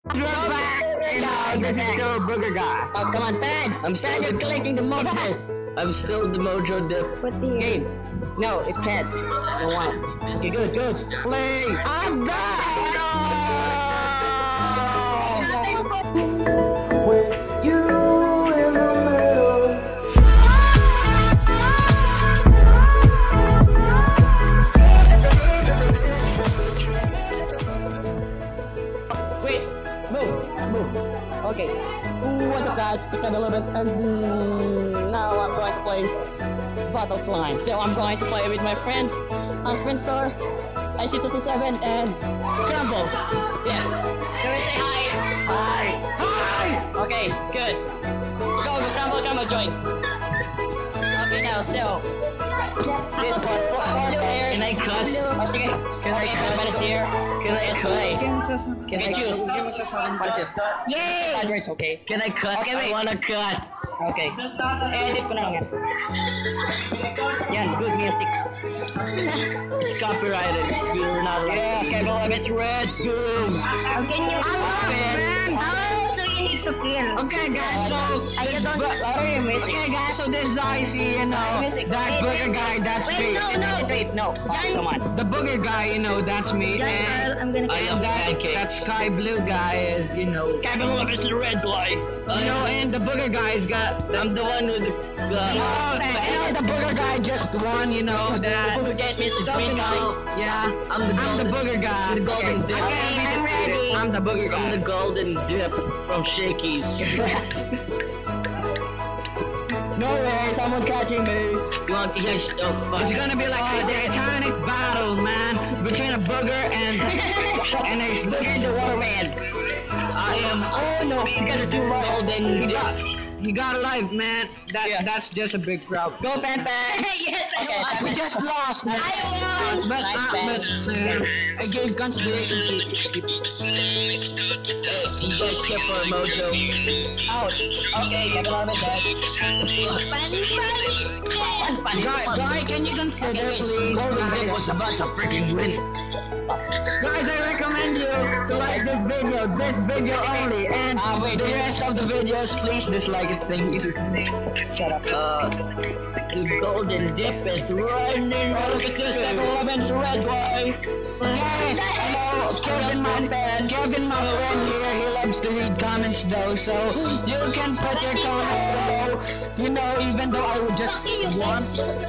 We're back! This is still Booger Guy. Oh, come on, Pan! I'm Pan, you're collecting the mojo dip. I'm still the mojo dip. What the Game. No, it's Pan. No one. Okay, good. Play! I'm back! With you in the middle. Wait, move. Okay. What's up, guys? It's kind of a little bit, and now I'm going to play Battle Slime. So I'm going to play with my friends, AspenSaur, IC227, and Crumble. Yeah. Can we say hi? Hi! Okay, good. Go, Crumble, join. Okay, now, so this one, four players. Can I cuss? Okay, Panpan is here. Can I cuss? Can I choose? What to choose? Yay! Bad words, okay. Can I cuss? Okay, wait. I wanna cuss. Okay. Edit ko na lang yan. Yan, good music. It's copyrighted. You're not allowed. Yeah, okay, but it's red. Boom. How can you man. So you need to kill. Okay, guys, so Louder your music. okay, guys, so this is IC, you know, Music. that Booger Guy, that's me. Wait, no. Come on. The Booger Guy, you know, that's me. Girl, And I'm gonna I kill. am that pancakes. sky blue guy is, you know, Capital of is the red guy. you know, and the Booger Guy's got. I'm the one with the. The Booger Guy just won, you know, that. Who get me is the Doesn't green guy. know. Yeah, I'm the Booger Guy. The golden dip. Okay, I'm ready. I'm the Booger Guy. I'm the golden dip from Shakey's. No way, someone catching me. You want to get It's gonna be like a titanic battle, man, between a booger and a Look at the waterman. I am. Oh no, you got to do right. Golden dip. he got a life, man. That's just a big problem. Go, Panpan. Yes, I Okay, won. We just lost, man. But I gave consideration to people. You guys skip for a mojo. Out. Okay, you have a lot of that. Guy, can you consider, please? Golden dip was a bunch of freaking wins. Guys, I recommend you to like this video only, and the rest of the videos, please dislike it. Thank you. Shut up. The golden dip is running. Oh, look at this. 7-Eleven's red boy. Hello, Kevin, my friend here, he loves to read comments though, so you can put your comments below, you know, even though I would just want.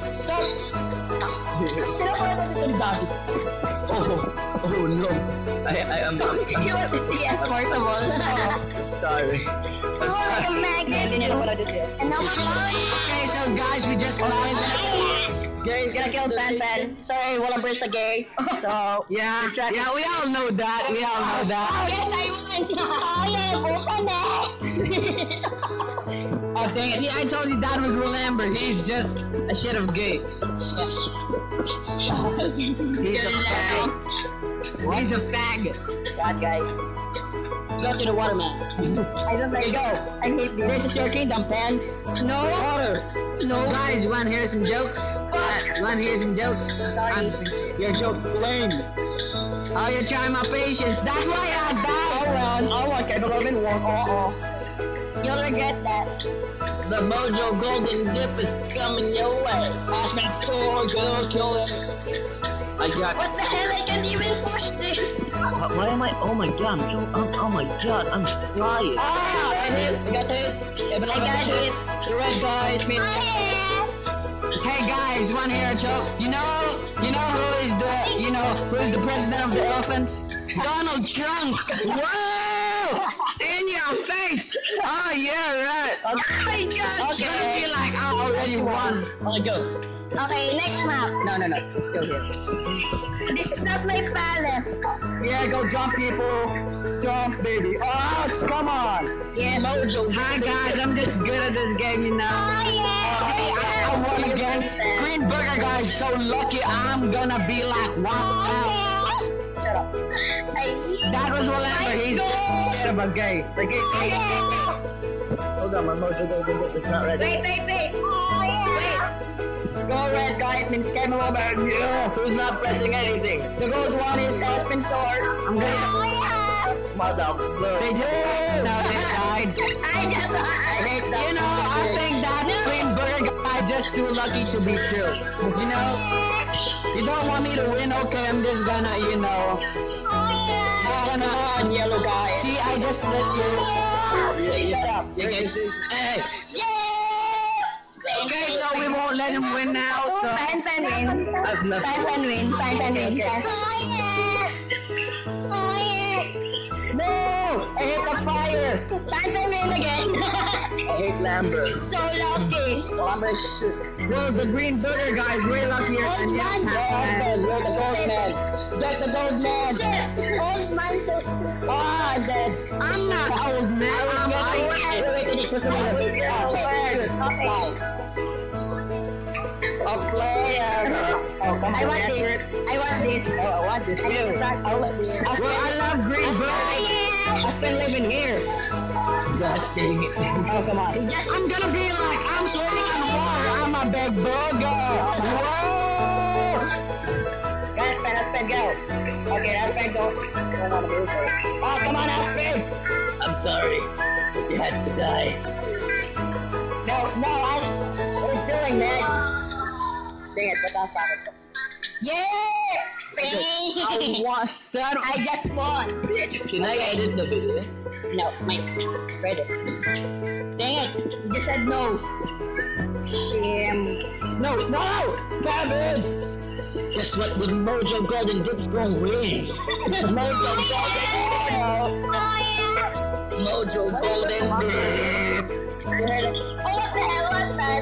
Oh no. I am. You want to see us portable. Sorry. You're like a magnet. And now we're Okay, so guys, we just live. Gay's gonna kill Panpan. Sorry, walang burst the gay. So Yeah, we all know that. Oh, yes, I won. Oh, yeah, open it. oh dang it. See, I told you that was Rolamber. He's just a shit of gay. He's a fag. He's a faggot. That guy. Go to the waterman. I don't like Here you go. I hate this. This is your kingdom, Pan. No Water. No. Guys, you wanna hear some jokes? You wanna hear some jokes? Your joke's lame. Oh, you're trying my patience. That's why I died. I want Capital of one. You'll regret that. The mojo golden dip is coming your way. AspenSaur, go kill him. I got. What the hell? I can't even push this. Why am I? Oh my god! Oh my god! I'm flying. Ah! I got hit. I got hit. The red guy is me. Hey guys, wanna hear a joke? You know who is the president of the elephants? Donald Trump. Whoa! In your face! Oh yeah, right. Oh my god. It's gonna be like I already won. I'll go. Okay, next map. No. Go here. This is not my palace. Yeah, go jump, people. Jump, baby. Oh, come on. Yeah. Mojo. Hi guys, I'm just good at this game, you know. Oh yeah. Hey, I won again. Green Burger Guy is so lucky. I'm gonna be like one. Shut up. That was Rolamber. He's scared of a gay. Hold on, my mojo golden dip is not ready. Wait. Oh yeah. Go red guy, it means game over. Yeah, who's not pressing anything? The gold one is AspenSaur. I'm gonna. Oh yeah. They just no, they died. I hate that. You know, I think that green burger guy just too lucky to be true. You know, you don't want me to win. Okay, I'm just gonna, you know. Come on, yellow guy. See, I just let you. Hey. Okay, so we won't let him win now. So. Panpan win. Panpan win. Panpan win. No! I hate the fire! Panpan win again. I hate Lambert. So lucky. Lambert is shit. Well, the green burger guy is way luckier than you. Aspen, you're the gold man. Get the gold man. Old man said, Ah, I'm dead. I'm not old man. I'm A player. Oh, come on. I want this. I want this. Oh, I want this too. I'll let this. Well, I love green burger. I've been living here. God dang it. Oh, come on. I'm gonna be like, I'm swimming in water. I'm a big burger. Whoa! Aspen, go. Okay, Aspen, go. Oh, come on, Aspen. I'm sorry, but you had to die. No, I'm feeling that. Dang it, but that's not it. Yeah! I want son. I just won. Can I edit the video? No, Mike. Read it. Dang it! You just said no. No! Cabbage! Guess what? The Mojo Golden Dip's gonna win. Mojo Golden Dip! Mojo Golden Dip! Oh, what the hell was that?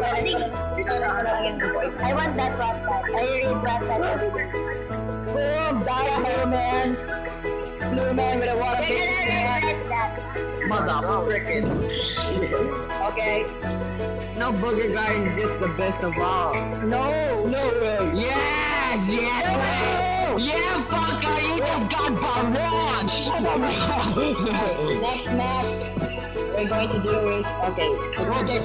I want that rat. I really want that. Boom! Die, blue man! Blue man with a water bit. Motherfucker. Okay. No burger guy is just the best of all. No way. Yes, No. yeah, fucker, you just got barraged. Next map we're going to do is okay,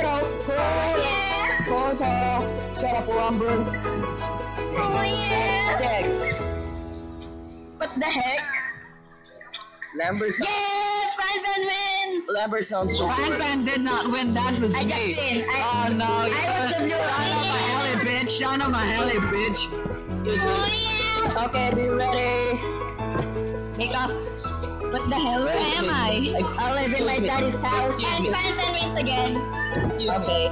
photo. Set up numbers. Oh yeah. What the heck? Lambert. Yes, Panpan win. Lambert sounds so good. Panpan did not win, that was I me. just win. Oh no, I was the blue. Son of a heli bitch. Oh yeah. Okay, be ready. Make up. What the hell? Where am I? I live in my daddy's house. And Panpan wins again. Okay.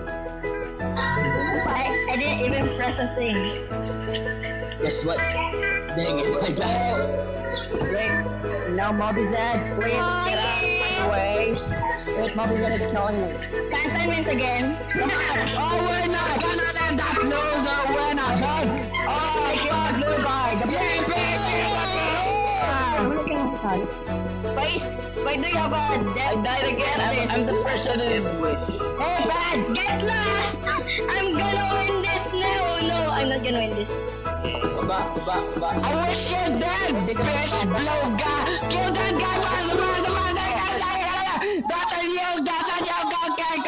I didn't even press a thing. Guess what? Dang it, I got it. Wait, now Moby's dead. Please get out of my way. Wait, Moby's dead is killing me. Panpan wins again. Oh, we're not gonna let that loser win again. Oh, fuck, blue guy. The Why do you have a death? I died again. I'm the person who didn't win. Hey, Pat, get lost! I'm gonna win this now. No, I'm not gonna win this. I wish you're dead, bitch, blue guy. Kill that guy, that's a you, okay,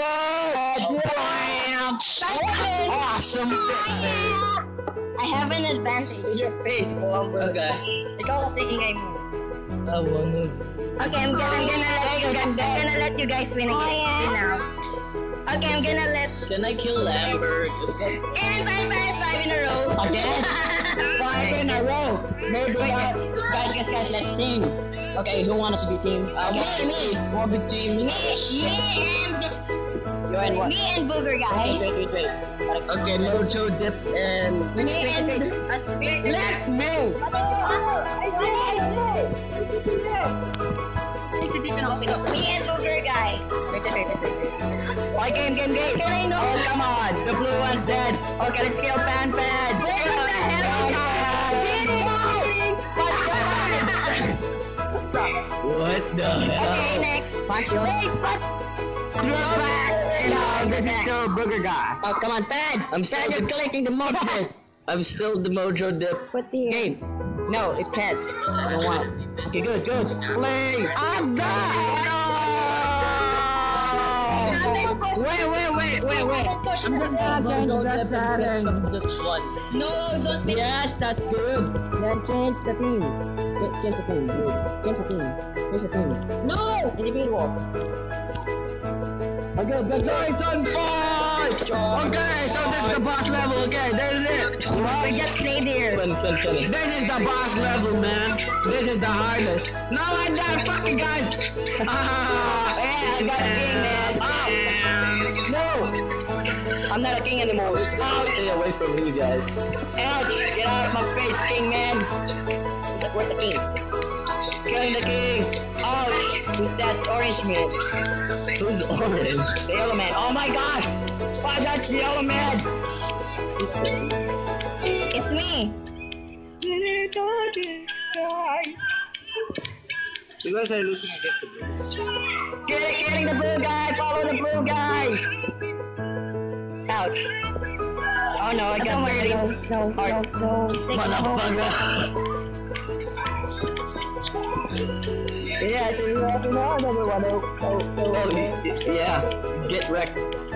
kaboom. Awesome. I have an advantage. With your face, okay. Ikaw kasi ingay mo. I wanna. Okay, I'm gonna let you guys win again now. Okay, I'm gonna let. Can I kill Lambert? And 5 in a row. Again? 5 in a row. Maybe guys, let's team. Okay, who wants to be team? Me. Wanna be team? Me and. You and what? Me and Booger guy. Wait. Okay, Mojo Dip and. Me and. Let me. Me and Booger guy. Wait. Game. Can I know? Oh, come on. The blue one's dead. Okay, let's kill Panpan. Wait, what the hell is that? What the hell? Okay, next. Wait, what? This is still a burger guy. Oh, come on, Pad. You're collecting the Mojo. I'm still the Mojo Dip. What the Game. No, it's Pad. I don't want it. Okay, good. Play. I'm done. Wait. I'm just gonna change the pattern. Just one. No, don't be. Yes, that's good. Then change the team. Here's the thing, dude. Here's the thing. Here's the thing. No! Individual. Okay, good. Titan fight! Okay, so this is the boss level. Okay, this is it. We just played here. 20. This is the boss level, man. This is the hardest. No, I died, fucking guys. Yeah, I got a king, man. No! I'm not a king anymore. Ouch! Stay away from me, guys. Ouch! Get out of my face, king, man. Where's the king? Killing the king. Ouch! Who's that orange man? Who's orange? The yellow man. Oh my gosh! Why that's the yellow man? It's me. You guys are looking at the blue. Getting the blue guy! Follow the blue guy! Ouch. Oh no, I got 30. No. Stick Motherfucker! Yeah, so you have to know another one. Yeah, get wrecked.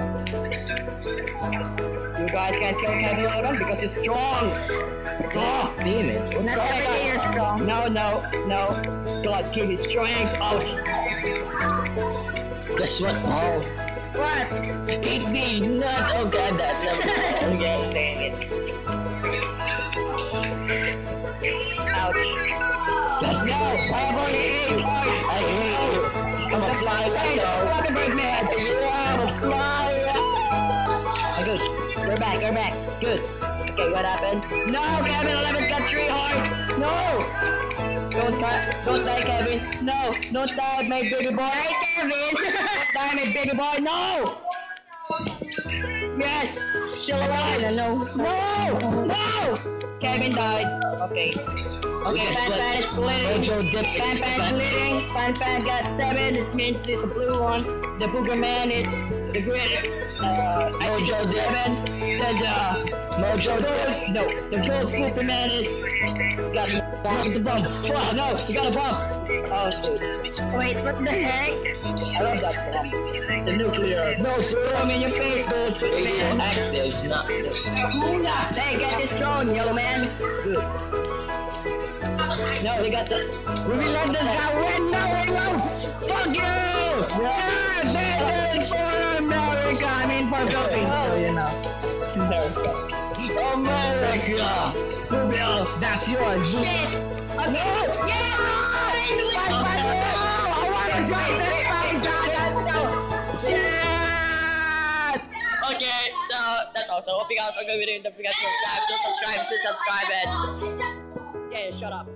You guys can't kill Kevin Logan because he's strong. Oh, damn it. Not every day you're strong. No. God, give me strength. Ouch. Guess what? Oh. What? Eat me, nut. Oh god, that's never again. Dang it. Ouch. God, no, I have only 8 hearts. I hate you. I'm a fly right now. Fucking bird man. Yeah, I'm a fly. Good. We're back. Good. Okay, what happened? No, Kevin 11 got 3 hearts. No. Don't die, Kevin. No, don't die, my baby boy. Hi, Kevin. Don't die, my baby boy. No. Yes. Still alive. No. Kevin died. Okay, Panpan is bleeding. Panpan is bleeding. Panpan got 7. It means it's the blue one. The booger man is the green. Mojo 7. Then Mojo 2. No, the gold pooper man is got the bump. Oh no, you got a bump. Oh dude. Wait, what the heck? I love that bump. The nuclear. No, throw him in your face, gold pooper man. Active, not this. Hey, get this drone, yellow man. Good. No, we got the. We let this guy win. No, we won't. Fuck you! Yeah, this is for America. I mean for Philippines. Oh, you know. America. Rubio, that's yours. Shit. Okay. Yeah! I want to drop this fight, Shit! Okay, so that's all. So hope you guys are good video. Don't forget to subscribe. And yeah, shut up.